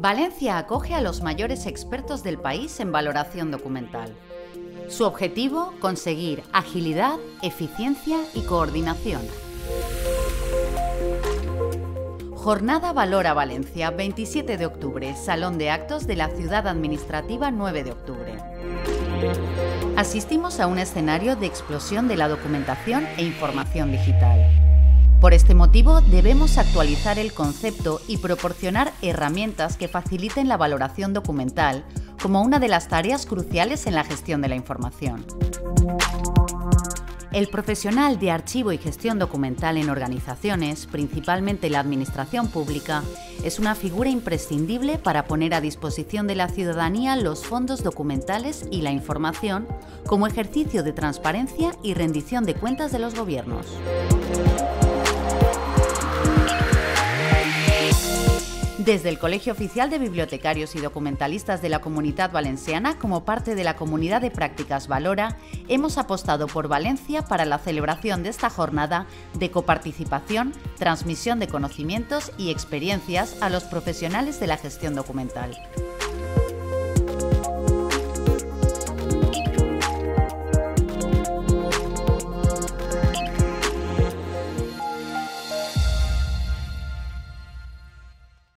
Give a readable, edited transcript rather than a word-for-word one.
Valencia acoge a los mayores expertos del país en valoración documental. Su objetivo, conseguir agilidad, eficiencia y coordinación. Jornada Valora Valencia, 27 de octubre, Salón de Actos de la Ciudad Administrativa 9 de octubre. Asistimos a un escenario de explosión de la documentación e información digital. Por este motivo, debemos actualizar el concepto y proporcionar herramientas que faciliten la valoración documental como una de las tareas cruciales en la gestión de la información. El profesional de archivo y gestión documental en organizaciones, principalmente la administración pública, es una figura imprescindible para poner a disposición de la ciudadanía los fondos documentales y la información como ejercicio de transparencia y rendición de cuentas de los gobiernos. Desde el Colegio Oficial de Bibliotecarios y Documentalistas de la Comunitat Valenciana, como parte de la Comunidad de Prácticas Valora, hemos apostado por Valencia para la celebración de esta jornada de coparticipación, transmisión de conocimientos y experiencias a los profesionales de la gestión documental.